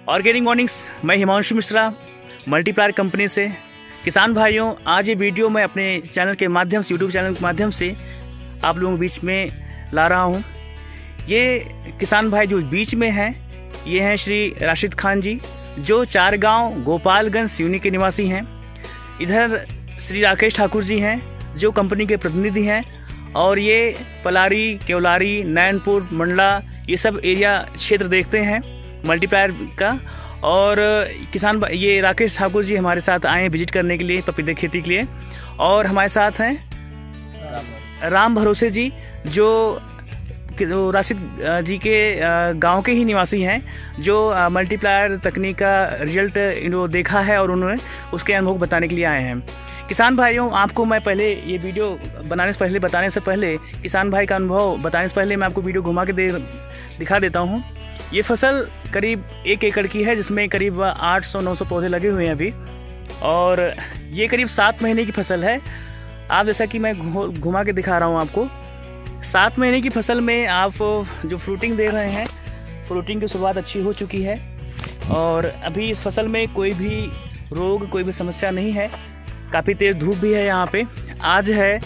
Organic mornings, मैं Himanshu Mishra multiplier company से। किसान भाइयों, आज ये वीडियो मैं अपने चैनल के माध्यम से, यूट्यूब चैनल के माध्यम से आप लोगों के बीच में ला रहा हूँ। ये किसान भाई जो बीच में हैं, ये हैं श्री राशिद खान जी, जो चारगांव गोपालगंज सिवनी के निवासी हैं। इधर श्री राकेश ठाकुर जी हैं, जो कंपनी के प्रतिनिधि हैं। और ये पलारी, केवलारी, नैनपुर, मंडला, ये सब एरिया क्षेत्र देखते हैं मल्टीप्लायर का। और किसान ये राकेश ठाकुर जी हमारे साथ आए हैं विजिट करने के लिए, पपीते खेती के लिए। और हमारे साथ हैं राम भरोसे जी, जो राशिद जी के गांव के ही निवासी हैं, जो मल्टीप्लायर तकनीक का रिजल्ट देखा है और उन्होंने उसके अनुभव बताने के लिए आए हैं। किसान भाइयों, आपको मैं पहले ये वीडियो बनाने से पहले, बताने से पहले, किसान भाई का अनुभव बताने से पहले मैं आपको वीडियो घुमा के दिखा देता हूँ। ये फसल करीब 1 एकड़ की है, जिसमें करीब 800-900 पौधे लगे हुए हैं अभी। और ये करीब 7 महीने की फसल है। आप जैसा कि मैं घुमा के दिखा रहा हूँ आपको, 7 महीने की फसल में आप जो फ्रूटिंग देख रहे हैं, फ्रूटिंग की शुरुआत अच्छी हो चुकी है। और अभी इस फसल में कोई भी रोग, कोई भी समस्या नहीं है। काफ़ी तेज धूप भी है यहाँ पे आज है।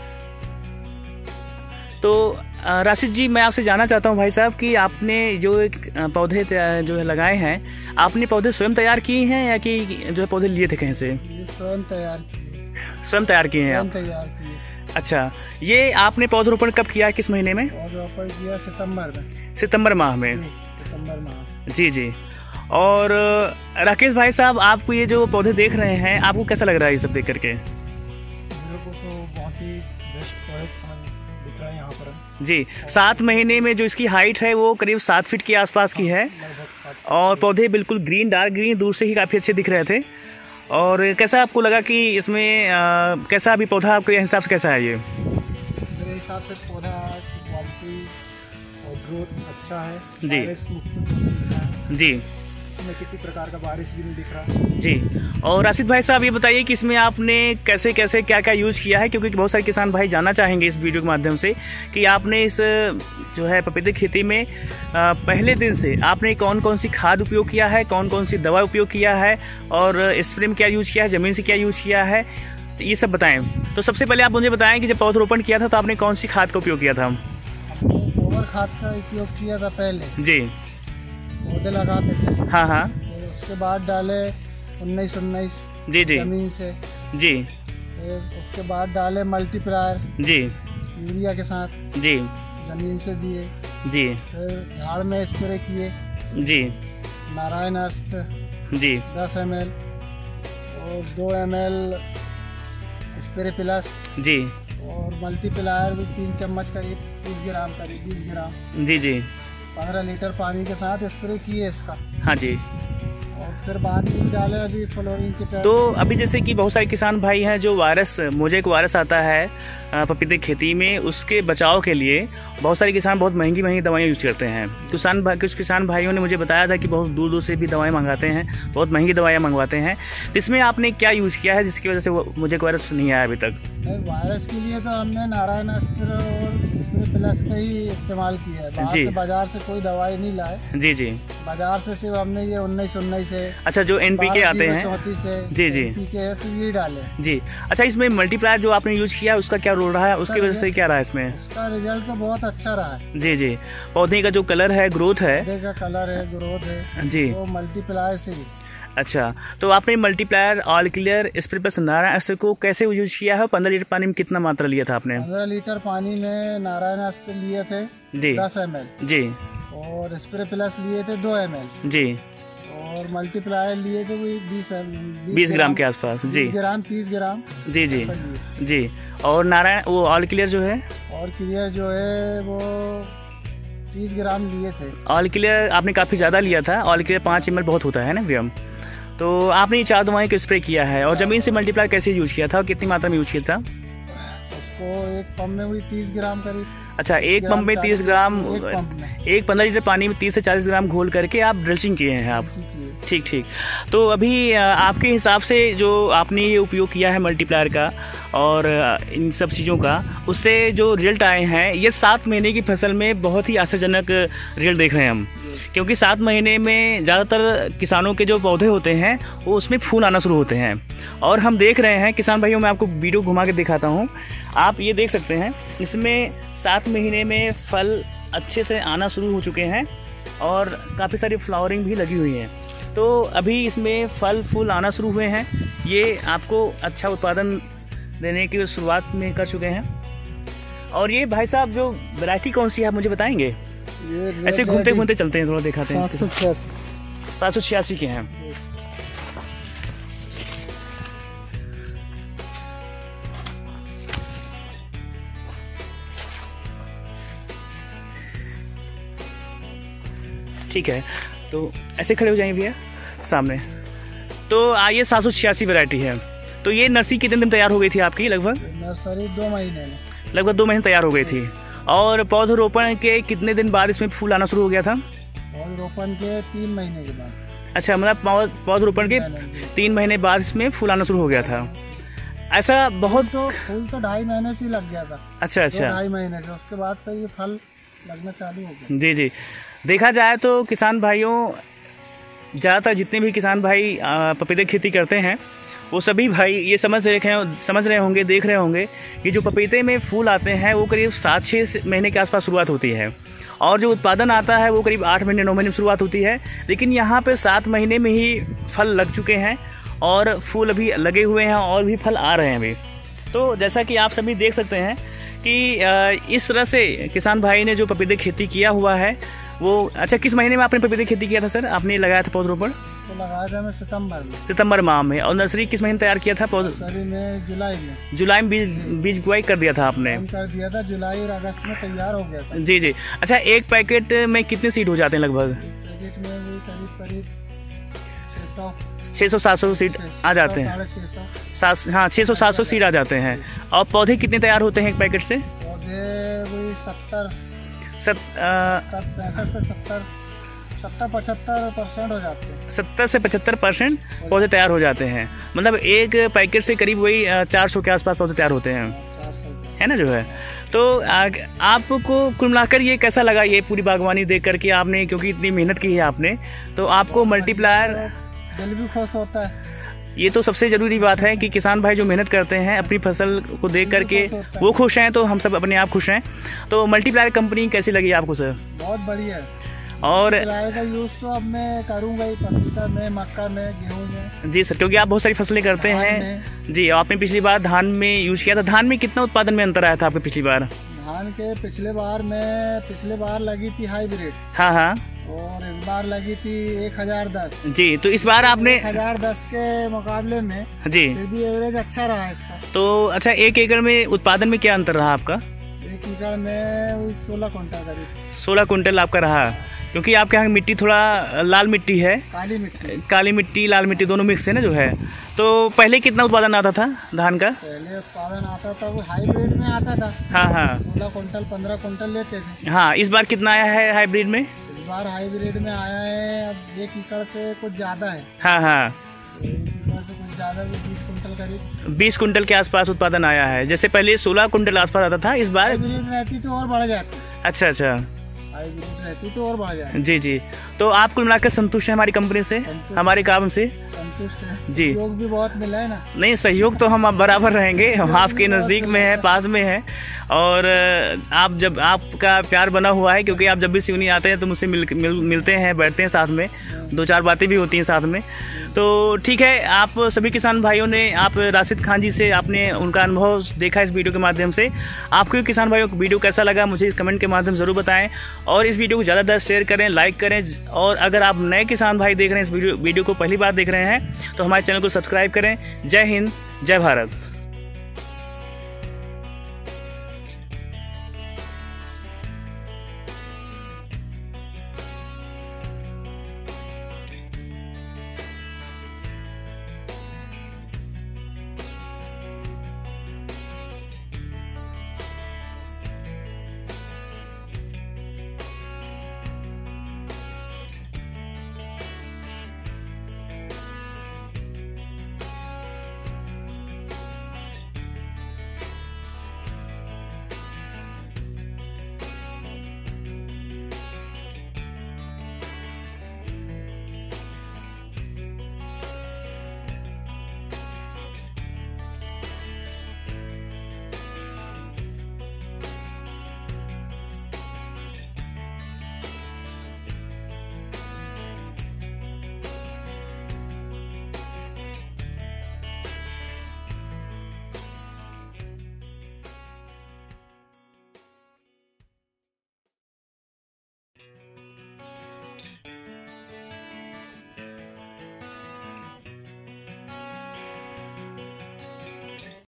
तो राशिद जी, मैं आपसे जानना चाहता हूँ भाई साहब कि आपने जो पौधे जो है लगाए हैं, आपने पौधे स्वयं तैयार किए हैं या कि जो है पौधे लिए थे कहीं से? स्वयं तैयार किए। स्वयं तैयार किए हैं आप? तैयार किए। अच्छा, ये आपने पौधरोपण कब किया है, किस महीने में? पौधरोपण किया सितंबर में। सितंबर माह में? सितंबर माह। जी जी। और राकेश भाई साहब, आप ये जो पौधे देख रहे हैं, आपको कैसा लग रहा है ये सब देख करके? मेरे को तो बहुत ही बेस्ट प्रोडक्ट दिख रहा है यहाँ पर। जी, 7 महीने में जो इसकी हाइट है वो करीब 7 फीट के आसपास की है। और पौधे बिल्कुल ग्रीन, डार्क ग्रीन, दूर से ही काफ़ी अच्छे दिख रहे थे। और कैसा आपको लगा कि इसमें कैसा अभी पौधा आपके हिसाब से कैसा है ये? मेरे हिसाब से पौधा की क्वालिटी और ग्रोथ अच्छा है जी जी। इसमें किसी प्रकार का बारिश भी नहीं दिख रहा जी। और राशिद भाई साहब, ये बताइए कि इसमें आपने कैसे कैसे क्या क्या यूज़ किया है, क्योंकि बहुत सारे किसान भाई जानना चाहेंगे इस वीडियो के माध्यम से कि आपने इस जो है पपीते खेती में पहले दिन से आपने कौन कौन सी खाद उपयोग किया है, कौन कौन सी दवा उपयोग किया है, और स्प्रे में क्या यूज़ किया है, ज़मीन से क्या यूज़ किया है, तो ये सब बताएं। तो सबसे पहले आप मुझे बताएं कि जब पौधरोपण किया था तो आपने कौन सी खाद का उपयोग किया था? गोबर खाद का उपयोग किया था पहले। जी। पौधे लगाते थे। हाँ हाँ। फिर उसके बाद डाले 19-19 जी जी जमीन से। जी। फिर उसके बाद डाले मल्टीप्लायर जी यूरिया के साथ जी जमीन से दिए। जी। फिर झाड़ में स्प्रे किए जी। नारायण अस्त्र जी 10 ml और 2 ml स्प्रे प्लस जी। और मल्टीप्लायर भी 3 चम्मच करीब 30 ग्राम करीब 20 ग्राम जी जी 15 लीटर पानी के साथ स्प्रे किए इसका। हाँ जी। और फिर बाद में डाले अभी फ्लोरिंग की टाइप। तो अभी जैसे कि बहुत सारे किसान भाई हैं जो वायरस, मोजेक वायरस आता है पपीते खेती में, उसके बचाव के लिए बहुत सारे किसान बहुत महंगी महंगी दवाइयाँ यूज करते हैं। कुछ किसान भाइयों ने मुझे बताया था कि बहुत दूर दूर से भी दवाएं मंगाते हैं, बहुत महंगी दवाइयाँ मंगवाते हैं। तो इसमें आपने क्या यूज़ किया है जिसकी वजह से वो मोजेक वायरस नहीं आया अभी तक? वायरस के लिए तो हमने नारायण अस्त्र और स्प्रे प्लस का ही इस्तेमाल किया है। बाहर से, बाजार से कोई दवाई नहीं लाए। जी जी। बाजार से सिर्फ हमने ये 19-19 से, अच्छा, जो NPK आते हैं, 34 से, जी जी, NPK है, सिर्फ ये डाले जी। अच्छा, इसमें मल्टीप्लायर जो आपने यूज किया उसका क्या रोल रहा है, उसकी वजह से क्या रहा है इसमें? इसका रिजल्ट तो बहुत अच्छा रहा है। जी जी। पौधे का जो कलर है, ग्रोथ है, पौधे का कलर है, ग्रोथ है जी, वो मल्टीप्लायर से ही। अच्छा, तो आपने multiplier, all clear, spray plus Narayan Astra को कैसे यूज किया है? 15 लीटर पानी में कितना मात्रा लिया था आपने? 15 लीटर पानी में नारायण अस्त्र लिए थे जी 10 ml जी, और स्प्रे प्लस लिए थे 2 ml जी, और मल्टीप्लायर लिए थे वही 20 ग्राम के आसपास। जी, 30 ग्राम। जी जी जी। और नारायण, वो ऑल क्लियर जो है, और क्लियर जो है वो 30 ग्राम लिए थे। ऑल क्लियर आपने काफ़ी ज़्यादा लिया था। ऑल क्लियर 5 ml बहुत होता है ना व्यम। तो आपने ये 4 दवाएं को स्प्रे किया है। और ज़मीन से मल्टीप्लायर कैसे यूज किया था और कितनी मात्रा में यूज किया था? उसको एक पंप में हुई 30 ग्राम करीब। अच्छा, एक पंप में 30 ग्राम, एक 15 लीटर पानी में 30 से 40 ग्राम घोल करके आप ड्रिल्चिंग किए हैं आप? ठीक ठीक। तो अभी आपके हिसाब से जो आपने ये उपयोग किया है मल्टीप्लायर का और इन सब चीज़ों का, उससे जो रिजल्ट आए हैं ये 7 महीने की फसल में बहुत ही आश्चर्यजनक रिजल्ट देख रहे हैं हम। क्योंकि 7 महीने में ज़्यादातर किसानों के जो पौधे होते हैं वो उसमें फूल आना शुरू होते हैं, और हम देख रहे हैं किसान भाइयों, मैं आपको वीडियो घुमा के दिखाता हूँ, आप ये देख सकते हैं इसमें 7 महीने में फल अच्छे से आना शुरू हो चुके हैं और काफ़ी सारी फ्लावरिंग भी लगी हुई है। तो अभी इसमें फल फूल आना शुरू हुए हैं, ये आपको अच्छा उत्पादन देने की शुरुआत में कर चुके हैं। और ये भाई साहब जो वैरायटी कौन सी है आप मुझे बताएंगे? ऐसे घूमते घूमते चलते हैं, थोड़ा दिखाते हैं। 786 के हैं। ठीक है, तो ऐसे खड़े हो जाएंगे भैया सामने। तो ये 786 वैरायटी है। तो ये नर्सरी कितने दिन तैयार हो गई थी आपकी? लगभग नर्सरी 2 महीने में, लगभग 2 महीने तैयार हो गई थी। और पौधरोपण के कितने दिन बाद इसमें फूल आना शुरू हो गया था? पौधरोपण के 3 महीने के बाद। अच्छा, मतलब पौधरोपण के 3 महीने बाद इसमें फूल आना शुरू हो गया था। ऐसा बहुत फूल तो 2.5 महीने से ही लग गया था। अच्छा अच्छा, 2-2.5 महीने से, उसके बाद तो ये फल लगना चालू हो गया। जी जी। देखा जाए तो किसान भाइयों, ज़्यादातर जितने भी किसान भाई पपीते की खेती करते हैं वो सभी भाई ये समझ रहे होंगे, देख रहे होंगे कि जो पपीते में फूल आते हैं वो करीब 7-6 महीने के आसपास शुरुआत होती है, और जो उत्पादन आता है वो करीब 8 महीने 9 महीने में शुरुआत होती है। लेकिन यहाँ पे 7 महीने में ही फल लग चुके हैं और फूल अभी लगे हुए हैं और भी फल आ रहे हैं अभी। तो जैसा कि आप सभी देख सकते हैं कि इस तरह से किसान भाई ने जो पपीते खेती किया हुआ है वो। अच्छा, किस महीने में आपने पपीते खेती किया था सर? आपने लगाया था पौधरोपण? तो लगाया था मैं सितंबर माह में। और नर्सरी किस महीने तैयार किया था? नर्सरी में जुलाई में बीज बुआई कर दिया था आपने? कर दिया था, जुलाई और अगस्त में तैयार हो गया था। जी जी। अच्छा, एक पैकेट में कितने सीड हो जाते हैं? लगभग पैकेट में करीब 600-700 सीड आ जाते हैं। 600-700 सीड आ जाते हैं। और पौधे कितने तैयार होते हैं एक पैकेट से? पौधे 70-75% हो जाते हैं। 70 से 75% पौधे तैयार हो जाते हैं। मतलब एक पैकेट से करीब वही 400 के आसपास पौधे तैयार होते हैं, है ना जो है। तो आपको कुल मिलाकर ये कैसा लगा, ये पूरी बागवानी देख करके आपने, क्योंकि इतनी मेहनत की है आपने, तो आपको मल्टीप्लायर दिल भी खुश होता है। ये तो सबसे ज़रूरी बात है कि किसान भाई जो मेहनत करते हैं अपनी फसल को देख करके वो खुश हैं, तो हम सब अपने आप खुश हैं। तो मल्टीप्लायर कंपनी कैसी लगी आपको सर? बहुत बढ़िया है। और का यूज़ तो अब मैं करूँगा ही, पपीता में, मक्का में, गेहूँ में। जी सर, क्योंकि आप बहुत सारी फसलें करते हैं। जी, आपने पिछली बार धान में यूज किया था। धान में कितना उत्पादन में अंतर आया था आपके पिछली बार? धान के पिछले बार लगी थी हाइब्रिड। हाँ हाँ। और इस बार लगी थी 1010। जी, तो इस बार आपने 1010 के मुकाबले में जी फिर भी एवरेज अच्छा रहा है इसका। तो अच्छा, 1 एकड़ में उत्पादन में क्या अंतर रहा आपका? 1 एकड़ में 16 कुंटल करीब। 16 कुंटल आपका रहा, क्योंकि आपके यहाँ मिट्टी थोड़ा लाल मिट्टी है। काली मिट्टी लाल मिट्टी दोनों मिक्स है ना जो है। तो पहले कितना उत्पादन आता था धान का? पहले उत्पादन आता था वो हाइब्रिड में आता था। हाँ हाँ, 16 कुंटल 15 कुंटल लेते थे। हाँ, इस बार कितना आया है हाइब्रिड में? इस बार हाइब्रिड में आया है अब 1 एकड़ से कुछ ज्यादा है। हाँ हाँ, 1 एकड़ से कुछ ज्यादा, 20 कुंटल करीब। 20 कुंटल के आसपास उत्पादन आया है। जैसे पहले 16 कुंटल आसपास आता था, इस बार हाइब्रिड रहती तो और बढ़ जाती। अच्छा अच्छा, हाइब्रिड रहती तो और बढ़ जाए। जी जी। तो आप कुल मिलाकर संतुष्ट हैं हमारी कंपनी से, हमारे काम से? संतुष्ट है जी। सहयोग भी बहुत मिला है ना? नहीं, सहयोग तो हम बराबर रहेंगे, हम आपके नज़दीक में है, पास में है। और आप जब आपका प्यार बना हुआ है, क्योंकि आप जब भी सिवनी आते हैं तो मुझसे मिलते हैं, बैठते हैं साथ में, 2-4 बातें भी होती हैं साथ में। तो ठीक है, आप सभी किसान भाइयों ने, आप राशिद खान जी से आपने उनका अनुभव देखा इस वीडियो के माध्यम से। आपको किसान भाइयों को वीडियो कैसा लगा मुझे कमेंट के माध्यम ज़रूर बताएं, और इस वीडियो को ज़्यादा शेयर करें, लाइक करें। और अगर आप नए किसान भाई देख रहे हैं, इस वीडियो को पहली बार देख रहे हैं, तो हमारे चैनल को सब्सक्राइब करें। जय हिंद, जय भारत।